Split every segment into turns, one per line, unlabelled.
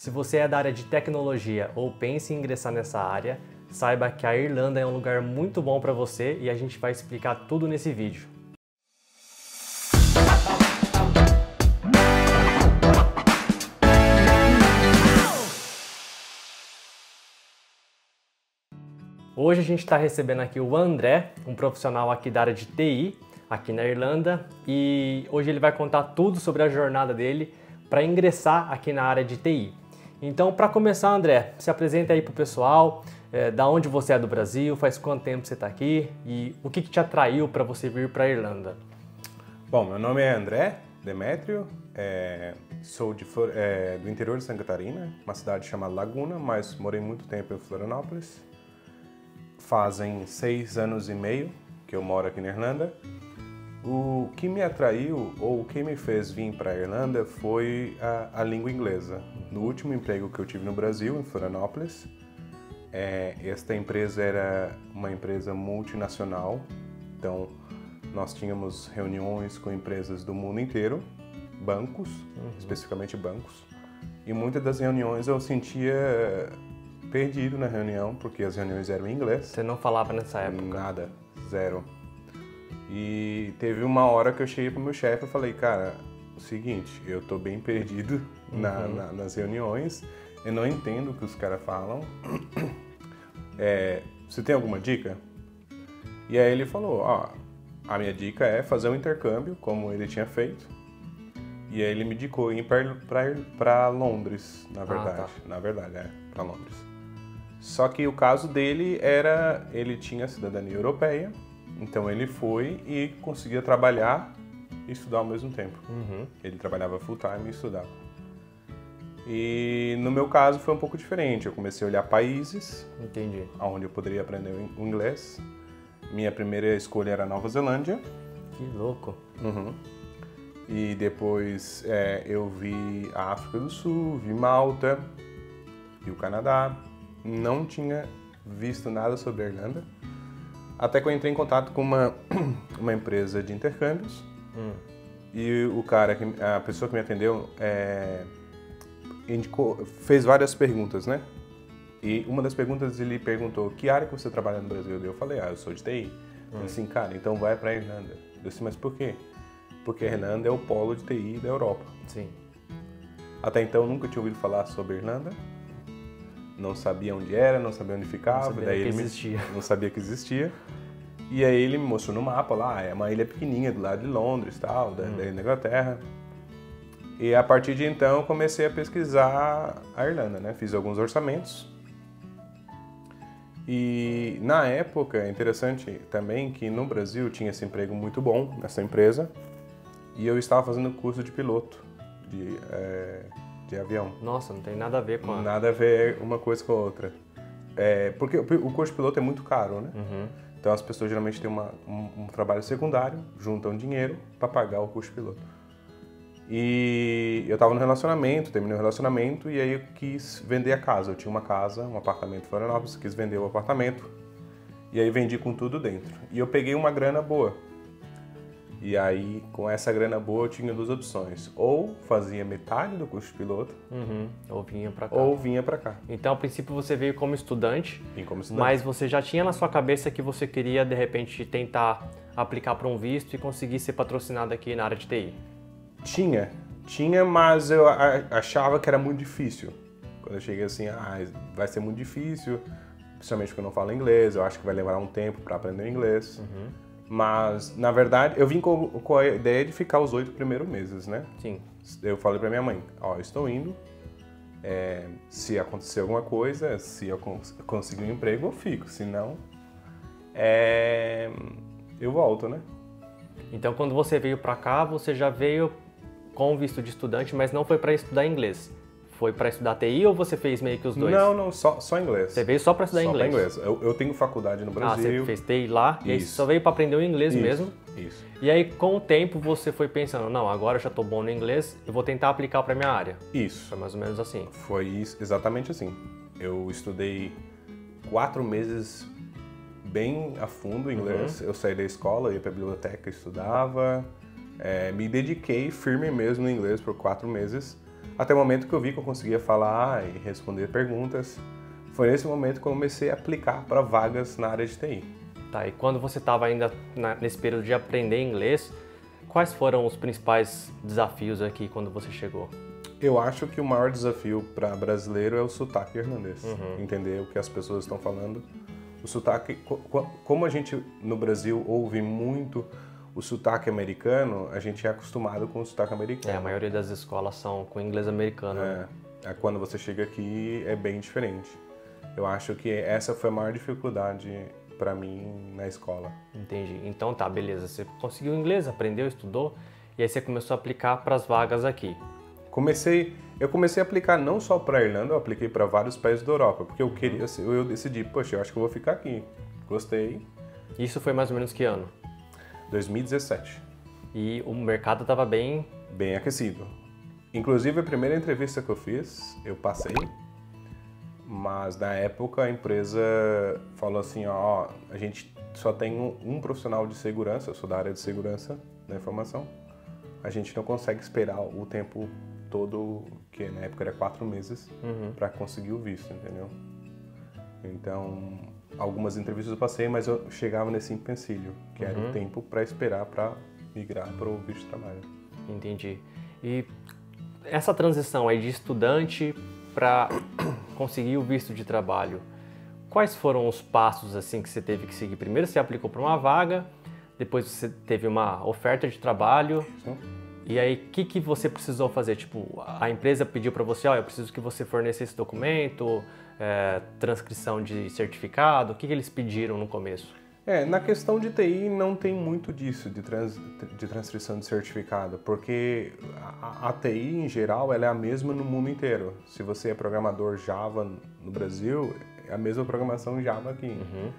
Se você é da área de tecnologia ou pensa em ingressar nessa área, saiba que a Irlanda é um lugar muito bom para você e a gente vai explicar tudo nesse vídeo. Hoje a gente está recebendo aqui o André, um profissional aqui da área de TI, aqui na Irlanda, e hoje ele vai contar tudo sobre a jornada dele para ingressar aqui na área de TI. Então, para começar, André, se apresenta aí para o pessoal, da onde você é do Brasil, faz quanto tempo você está aqui e o que te atraiu para você vir para a Irlanda?
Bom, meu nome é André Demétrio, sou do interior de Santa Catarina, uma cidade chamada Laguna, mas morei muito tempo em Florianópolis. Fazem 6 anos e meio que eu moro aqui na Irlanda. O que me atraiu, ou o que me fez vir para a Irlanda, foi a língua inglesa. No último emprego que eu tive no Brasil, em Florianópolis, esta empresa era uma empresa multinacional, então nós tínhamos reuniões com empresas do mundo inteiro, bancos, especificamente bancos, e muitas das reuniões eu sentia perdido na reunião, porque as reuniões eram em inglês.
Você não falava nessa época?
Nada, zero. E teve uma hora que eu cheguei pro meu chefe e falei, cara, o seguinte, eu tô bem perdido nas reuniões, eu não entendo o que os caras falam, você tem alguma dica? E aí ele falou, ó, a minha dica é fazer um intercâmbio, como ele tinha feito, e aí ele me indicou ir para Londres, na verdade, para Londres. Só que o caso dele era, ele tinha cidadania europeia, então ele foi e conseguia trabalhar e estudar ao mesmo tempo. Ele trabalhava full time e estudava. E no meu caso foi um pouco diferente. Eu comecei a olhar países onde eu poderia aprender o inglês. Minha primeira escolha era Nova Zelândia.
Que louco!
E depois eu vi a África do Sul, vi Malta e o Canadá. Não tinha visto nada sobre a Irlanda. Até que eu entrei em contato com uma empresa de intercâmbios e a pessoa que me atendeu fez várias perguntas, né? E uma das perguntas ele perguntou, que área que você trabalha no Brasil? Eu falei, eu sou de TI. Ele disse assim, cara, então vai pra Irlanda. Eu disse, mas por quê? Porque a Irlanda é o polo de TI da Europa.
Sim.
Até então eu nunca tinha ouvido falar sobre a Irlanda. Não sabia onde era, não sabia onde ficava, não sabia que existia. E aí ele me mostrou no mapa lá, é uma ilha pequenininha do lado de Londres, tal, da Inglaterra. E a partir de então eu comecei a pesquisar a Irlanda, né? Fiz alguns orçamentos. E na época, é interessante também que no Brasil tinha esse emprego muito bom nessa empresa e eu estava fazendo curso de piloto de avião.
Nossa, não tem nada a ver com
Nada a ver uma coisa com a outra. Porque o curso de piloto é muito caro, né? Então as pessoas geralmente têm um trabalho secundário, juntam dinheiro para pagar o curso de piloto. E eu estava no relacionamento, terminei o relacionamento e aí eu quis vender a casa. Eu tinha uma casa, um apartamento em Florianópolis, quis vender o apartamento e aí vendi com tudo dentro. E eu peguei uma grana boa. E aí, com essa grana boa, eu tinha duas opções. Ou fazia metade do curso de piloto,
ou vinha pra cá. Então, a princípio, você veio como estudante,
Vim como estudante.
Mas você já tinha na sua cabeça que você queria, de repente, tentar aplicar para um visto e conseguir ser patrocinado aqui na área de TI?
Tinha, mas eu achava que era muito difícil. Quando eu cheguei assim, vai ser muito difícil, principalmente porque eu não falo inglês, eu acho que vai levar um tempo para aprender inglês. Mas, na verdade, eu vim com a ideia de ficar os 8 primeiros meses, né?
Sim.
Eu falei pra minha mãe, eu estou indo, se acontecer alguma coisa, se eu conseguir um emprego, eu fico, se não, eu volto, né?
Então, quando você veio pra cá, você já veio com visto de estudante, mas não foi para estudar inglês. Foi para estudar TI ou você fez meio que os dois?
Não, só inglês.
Você veio só para estudar inglês?
Só para inglês. Eu tenho faculdade no Brasil.
Você fez TI lá e aí você só veio para aprender o inglês mesmo?
Isso.
E aí, com o tempo, você foi pensando, não, agora eu já estou bom no inglês, eu vou tentar aplicar para minha área.
Isso.
Foi mais ou menos assim.
Foi exatamente assim. Eu estudei 4 meses bem a fundo inglês. Eu saí da escola, ia para a biblioteca, estudava. Me dediquei firme mesmo no inglês por 4 meses. Até o momento que eu vi que eu conseguia falar e responder perguntas. Foi nesse momento que eu comecei a aplicar para vagas na área de TI.
Tá, e quando você estava ainda nesse período de aprender inglês, quais foram os principais desafios aqui quando você chegou?
Eu acho que o maior desafio para brasileiro é o sotaque irlandês. Entender o que as pessoas estão falando. O sotaque, como a gente no Brasil ouve muito o sotaque americano, a gente é acostumado com o sotaque americano.
A maioria das escolas são com inglês americano. Né?
Quando você chega aqui é bem diferente. Eu acho que essa foi a maior dificuldade para mim na escola.
Entendi. Então tá, beleza. Você conseguiu inglês, aprendeu, estudou, e aí você começou a aplicar para as vagas aqui.
Eu comecei a aplicar não só para a Irlanda, eu apliquei para vários países da Europa, porque eu decidi, poxa, eu acho que eu vou ficar aqui. Gostei.
Isso foi mais ou menos que ano?
2017.
E o mercado estava bem
aquecido. Inclusive, a primeira entrevista que eu fiz, eu passei, mas na época a empresa falou assim, ó, a gente só tem um profissional de segurança, eu sou da área de segurança da informação, a gente não consegue esperar o tempo todo, que na época era 4 meses, para conseguir o visto, entendeu? Então, algumas entrevistas eu passei, mas eu chegava nesse empecilho, que era o tempo para esperar para migrar para o visto de trabalho.
Entendi. E essa transição aí de estudante para conseguir o visto de trabalho, quais foram os passos assim que você teve que seguir? Primeiro você aplicou para uma vaga, depois você teve uma oferta de trabalho.
Sim.
E aí, o que você precisou fazer? Tipo, a empresa pediu para você, eu preciso que você forneça esse documento, transcrição de certificado, o que eles pediram no começo?
Na questão de TI não tem muito disso, de transcrição de certificado, porque a TI em geral ela é a mesma no mundo inteiro. Se você é programador Java no Brasil, é a mesma programação Java aqui.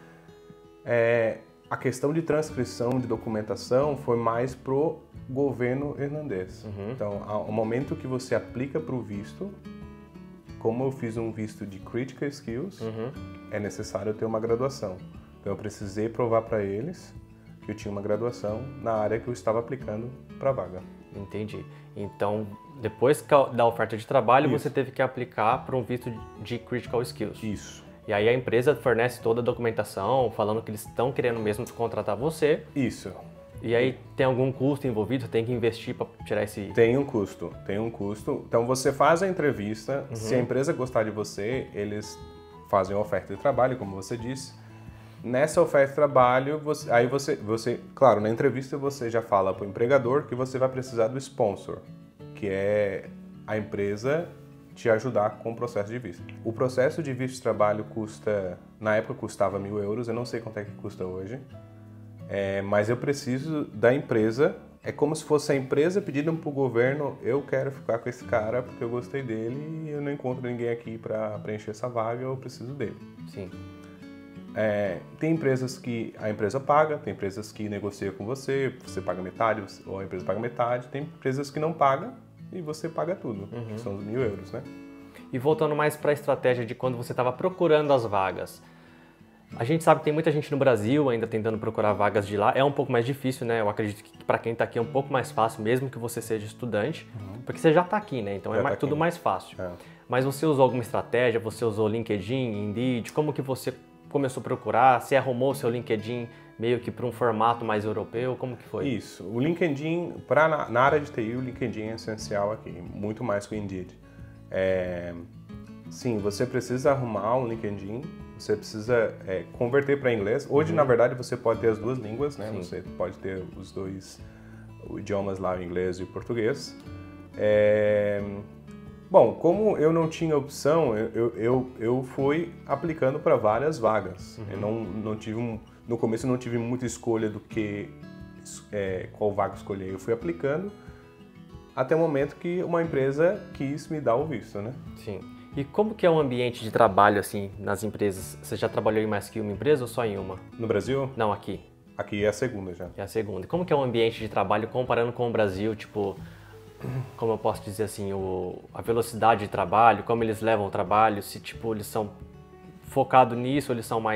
A questão de transcrição de documentação foi mais pro governo irlandês. Então, ao momento que você aplica para o visto, como eu fiz um visto de Critical Skills, é necessário ter uma graduação. Então, eu precisei provar para eles que eu tinha uma graduação na área que eu estava aplicando para a vaga.
Entendi. Então, depois da oferta de trabalho, você teve que aplicar para um visto de Critical Skills.
Isso.
E aí a empresa fornece toda a documentação, falando que eles estão querendo mesmo contratar você.
Isso.
E aí tem algum custo envolvido? Tem que investir para tirar esse...
Tem um custo. Então você faz a entrevista, se a empresa gostar de você, eles fazem a oferta de trabalho, como você disse. Nessa oferta de trabalho, claro, na entrevista você já fala para o empregador que você vai precisar do sponsor, que é a empresa te ajudar com o processo de visto. O processo de visto de trabalho na época custava 1.000 euros, eu não sei quanto é que custa hoje, mas eu preciso da empresa, é como se fosse a empresa pedindo para o governo, eu quero ficar com esse cara porque eu gostei dele e eu não encontro ninguém aqui para preencher essa vaga, eu preciso dele.
Sim.
Tem empresas que a empresa paga, tem empresas que negociam com você paga metade, ou a empresa paga metade, tem empresas que não pagam, e você paga tudo, que são os 1.000 euros, né?
E voltando mais para a estratégia de quando você estava procurando as vagas. A gente sabe que tem muita gente no Brasil ainda tentando procurar vagas de lá. É um pouco mais difícil, né? Eu acredito que para quem está aqui é um pouco mais fácil, mesmo que você seja estudante, porque você já está aqui, né? Então tudo mais fácil. Mas você usou alguma estratégia? Você usou LinkedIn, Indeed? Como que você começou a procurar? Você arrumou o seu LinkedIn meio que para um formato mais europeu? Como que foi?
Isso. O LinkedIn, na área de TI, o LinkedIn é essencial aqui, muito mais que o Indeed. Sim, você precisa arrumar um LinkedIn, você precisa converter para inglês. Hoje, na verdade, você pode ter as duas línguas, né? Sim. Você pode ter os dois idiomas lá, o inglês e o português. Bom, como eu não tinha opção, eu fui aplicando para várias vagas. Eu não tive no começo eu não tive muita escolha do que qual vaga escolher. Eu fui aplicando até o momento que uma empresa quis me dar o visto, né?
Sim. E como que é o ambiente de trabalho assim nas empresas? Você já trabalhou em mais que uma empresa ou só em uma?
No Brasil?
Não, aqui.
Aqui é a segunda já.
É a segunda. E como que é o ambiente de trabalho comparando com o Brasil, tipo, como eu posso dizer assim, a velocidade de trabalho, como eles levam o trabalho, se tipo eles são focados nisso, ou eles são mais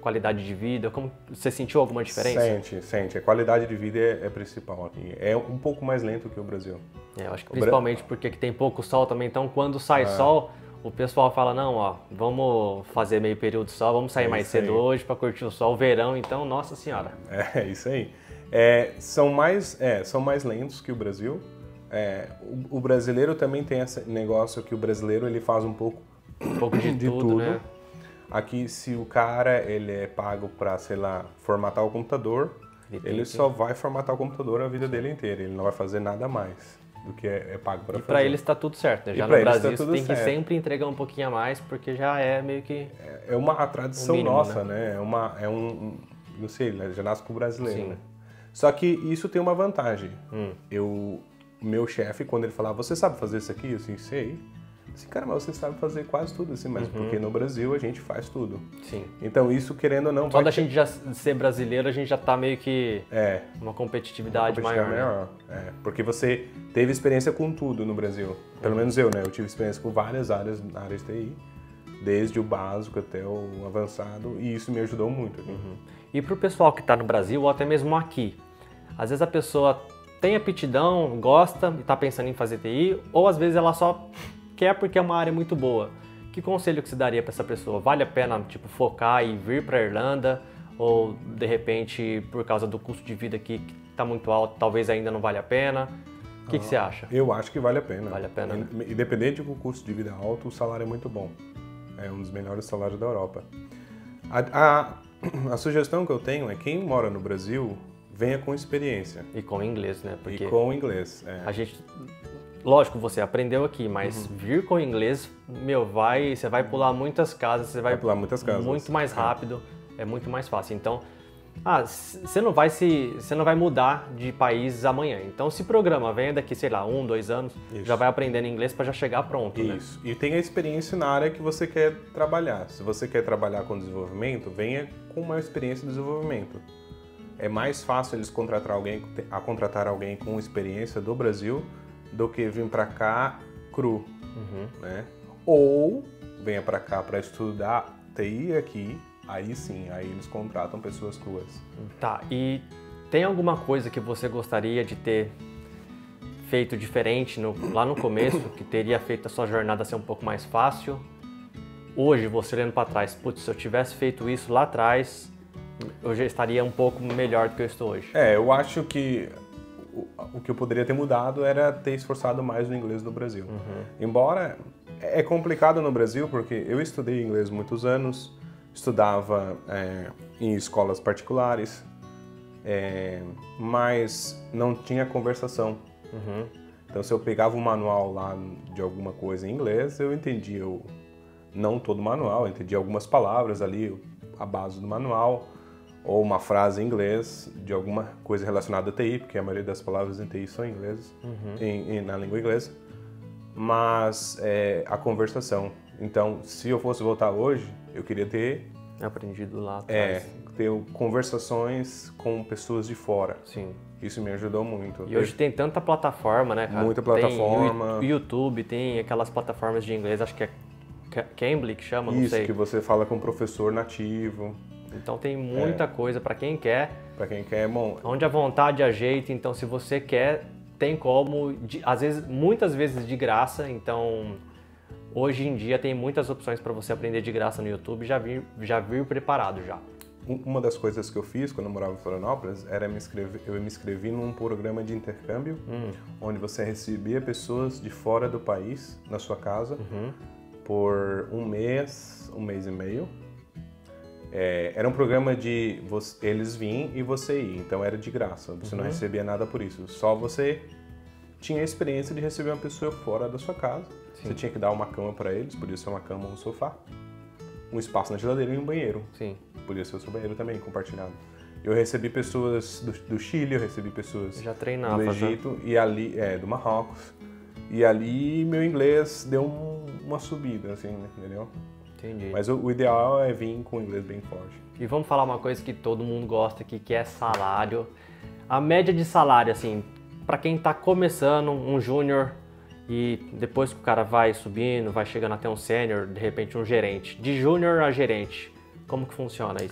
qualidade de vida? Como você sentiu alguma diferença?
Sente. A qualidade de vida é principal aqui. É um pouco mais lento que o Brasil.
Eu acho que principalmente porque aqui tem pouco sol também, então quando sai sol, o pessoal fala, não, ó, vamos fazer meio período de sol, vamos sair mais cedo hoje para curtir o sol, o verão, então, nossa senhora.
É isso aí. São mais lentos que o Brasil. O brasileiro também tem esse negócio que o brasileiro ele faz um pouco
de tudo, né?
Aqui, se o cara ele é pago para, sei lá, formatar o computador, ele só vai formatar o computador a vida dele inteira. Ele não vai fazer nada mais do que é pago para fazer.
E para eles está tudo certo, né? Já no Brasil você tem que sempre entregar um pouquinho a mais, porque já é meio que...
É uma tradição mínimo, nossa, né? Não sei, já nasce com o brasileiro. Sim. Né? Só que isso tem uma vantagem. Meu chefe, quando ele falava, você sabe fazer isso aqui? Eu assim, sei. Assim, cara, mas você sabe fazer quase tudo, assim, mas porque no Brasil a gente faz tudo.
Sim.
Então isso, querendo ou não...
Só da gente já ser brasileiro, a gente já tá meio que... Uma competitividade maior.
Né? Porque você teve experiência com tudo no Brasil. Pelo menos eu, né? Eu tive experiência com várias áreas na área de TI. Desde o básico até o avançado. E isso me ajudou muito.
E pro pessoal que tá no Brasil, ou até mesmo aqui, às vezes a pessoa tem aptidão, gosta e tá pensando em fazer TI, ou às vezes ela só... quer porque é uma área muito boa. Que conselho que você daria para essa pessoa? Vale a pena tipo focar e vir para a Irlanda ou de repente por causa do custo de vida aqui que está muito alto, talvez ainda não vale a pena? O que você acha?
Eu acho que vale a pena.
Vale a pena.
Independente do custo de vida alto, o salário é muito bom. É um dos melhores salários da Europa. A sugestão que eu tenho é quem mora no Brasil venha com experiência.
E com inglês, né?
Porque com inglês.
A gente lógico, você aprendeu aqui, mas vir com inglês, você vai pular muitas casas, você vai
pular muitas casas.
Muito mais rápido, é muito mais fácil. Então, você não vai mudar de país amanhã. Então, se programa, venha daqui, sei lá, 1, 2 anos, já vai aprendendo inglês para já chegar pronto.
Isso. Né? E tenha experiência na área que você quer trabalhar. Se você quer trabalhar com desenvolvimento, venha com uma experiência de desenvolvimento. É mais fácil eles contratar alguém com experiência do Brasil do que vir para cá cru, né? Ou venha para cá para estudar TI aqui, aí sim, aí eles contratam pessoas cruas.
Tá, e tem alguma coisa que você gostaria de ter feito diferente lá no começo, que teria feito a sua jornada ser um pouco mais fácil? Hoje, você olhando para trás, putz, se eu tivesse feito isso lá atrás, eu já estaria um pouco melhor do que eu estou hoje.
Eu acho que o que eu poderia ter mudado era ter esforçado mais no inglês no Brasil. Embora é complicado no Brasil, porque eu estudei inglês muitos anos, estudava em escolas particulares, mas não tinha conversação. Então, se eu pegava um manual lá de alguma coisa em inglês, eu entendia, não todo o manual, eu entendia algumas palavras ali, a base do manual, ou uma frase em inglês de alguma coisa relacionada a TI, porque a maioria das palavras em TI são inglesas, na língua inglesa, mas a conversação. Então, se eu fosse voltar hoje, eu queria ter
aprendido lá atrás.
Ter conversações com pessoas de fora.
Sim.
Isso me ajudou muito.
E hoje tem tanta plataforma, né, cara?
Muita plataforma.
Tem YouTube, tem aquelas plataformas de inglês, acho que é Cambly que chama, não sei.
Isso, que você fala com um professor nativo.
Então tem muita coisa para quem quer.
Para quem quer, bom.
Onde a vontade a jeito, então se você quer, tem como, muitas vezes de graça. Então hoje em dia tem muitas opções para você aprender de graça no YouTube, já vir preparado já.
Uma das coisas que eu fiz quando eu morava em Florianópolis era eu me inscrevi num programa de intercâmbio, onde você recebia pessoas de fora do país na sua casa por um mês e meio. Era um programa de eles virem e você ir, então era de graça, você não recebia nada por isso, só você tinha a experiência de receber uma pessoa fora da sua casa. Sim. Você tinha que dar uma cama para eles, podia ser uma cama ou um sofá, um espaço na geladeira e um banheiro.
Sim.
Podia ser o seu banheiro também, compartilhado. Eu recebi pessoas do Chile, eu recebi pessoas do Egito, e ali, do Marrocos, e ali meu inglês deu uma subida, assim, entendeu?
Entendi.
Mas o ideal é vir com o inglês bem forte.
E vamos falar uma coisa que todo mundo gosta aqui, que é salário. A média de salário, assim, para quem tá começando, um júnior, e depois que o cara vai subindo, vai chegando até um sênior, de repente um gerente. De júnior a gerente, como que funciona isso?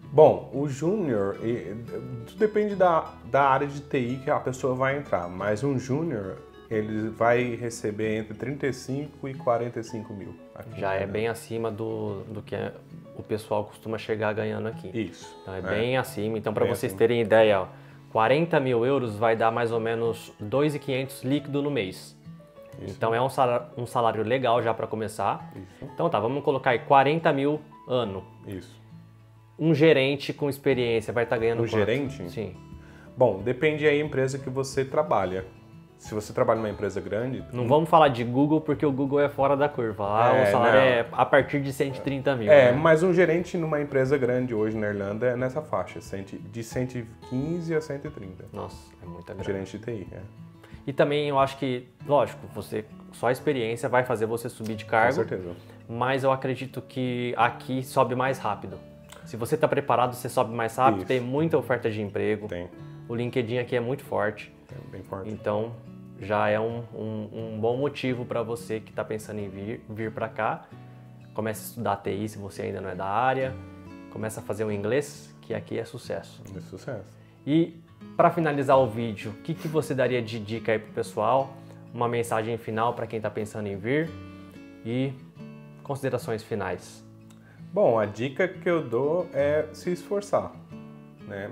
Bom, o júnior, tudo depende da área de TI que a pessoa vai entrar, mas um júnior, ele vai receber entre 35 e 45 mil.
Já é bem acima do que o pessoal costuma chegar ganhando aqui.
Isso.
Então é bem acima. Então, para
Bem
vocês
acima.
terem ideia, ó, 40 mil euros vai dar mais ou menos 2.500 líquido no mês.
Isso.
Então é um salário legal já para começar.
Isso.
Então tá, vamos colocar aí 40 mil ano.
Isso.
Um gerente com experiência vai estar ganhando
Um
quanto?
gerente?
Sim.
Bom, depende aí da empresa que você trabalha. Se você trabalha numa empresa grande...
Não vamos falar de Google, porque o Google é fora da curva. Lá o salário é a partir de 130 mil.
É,
né?
mas um gerente numa empresa grande hoje na Irlanda é nessa faixa, de 115 a 130.
Nossa, é muita grana.
Gerente de TI,
E também eu acho que, lógico, só a experiência vai fazer você subir de
com
cargo.
certeza.
Mas eu acredito que aqui sobe mais rápido. Se você está preparado, você sobe mais rápido.
Isso.
Tem muita oferta de emprego.
Tem,
O LinkedIn aqui é muito forte.
bem forte.
Então, já é um bom motivo para você que está pensando em vir para cá. Comece a estudar TI se você ainda não é da área. Comece a fazer o inglês, que aqui é sucesso.
De sucesso.
E para finalizar o vídeo, o que você daria de dica aí pro pessoal? Uma mensagem final para quem está pensando em vir e considerações finais.
Bom, a dica que eu dou é se esforçar, né?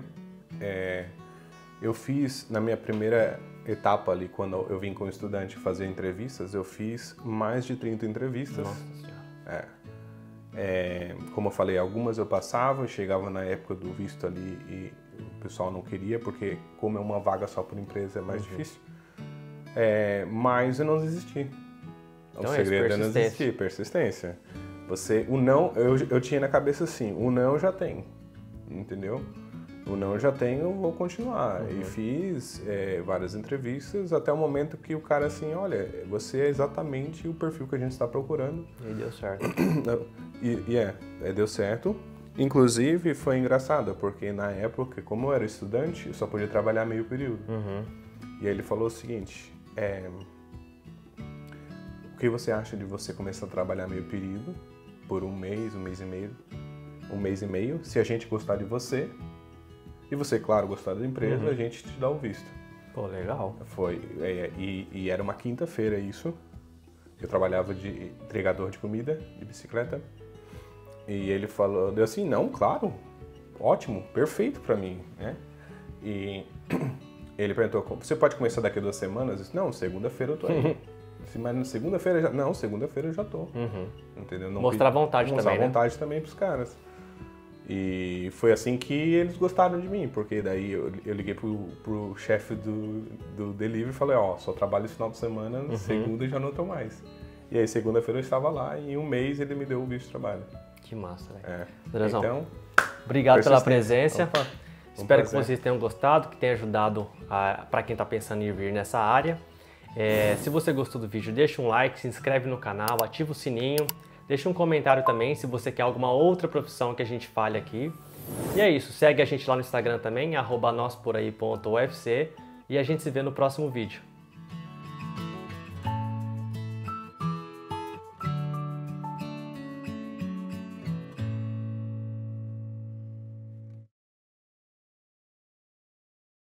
Eu fiz, na minha primeira etapa ali, quando eu vim como estudante fazer entrevistas, eu fiz mais de 30 entrevistas.
Nossa Senhora.
Como eu falei, algumas eu passava, chegava na época do visto ali e o pessoal não queria, porque como é uma vaga só por empresa é mais difícil. Mas eu não desisti.
Então
O
é isso,
segredo é não desistir, persistência. O não, eu tinha na cabeça assim, o não eu já tenho, entendeu? O não eu já tenho, eu vou continuar. E fiz várias entrevistas até o momento que o cara assim, olha, você é exatamente o perfil que a gente está procurando.
E deu certo.
Deu certo. Inclusive, foi engraçado, porque na época, como eu era estudante, eu só podia trabalhar meio período. E aí ele falou o seguinte, o que você acha de você começar a trabalhar meio período por um mês e meio, se a gente gostar de você, e você, claro, gostar da empresa, a gente te dá o visto.
Pô, legal.
Foi, e era uma quinta-feira isso, eu trabalhava de entregador de comida, de bicicleta, e ele falou, deu assim, não, claro, ótimo, perfeito pra mim, né? E ele perguntou, você pode começar daqui a 2 semanas? Eu disse, não, segunda-feira eu tô aí. Mas segunda-feira já... Não, segunda-feira eu já tô. Entendeu? Não
Mostrar vontade também,
Mostrar
né?
vontade também pros caras. E foi assim que eles gostaram de mim, porque daí eu liguei pro chefe do delivery e falei, ó, só trabalho esse final de semana, segunda já não tô mais. E aí segunda-feira eu estava lá e em um mês ele me deu o visto de trabalho.
Que massa, velho.
Então,
obrigado pela
persistência.
presença.
Opa,
Espero que vocês tenham gostado, que tenha ajudado para quem está pensando em vir nessa área. Se você gostou do vídeo, deixa um like, se inscreve no canal, ativa o sininho, deixa um comentário também se você quer alguma outra profissão que a gente fale aqui. E é isso, segue a gente lá no Instagram também, @nosporai.ufc, e a gente se vê no próximo vídeo.